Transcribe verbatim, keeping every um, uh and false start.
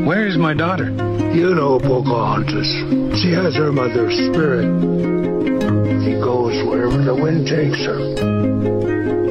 Where is my daughter? You know Pocahontas. She has her mother's spirit. She goes wherever the wind takes her.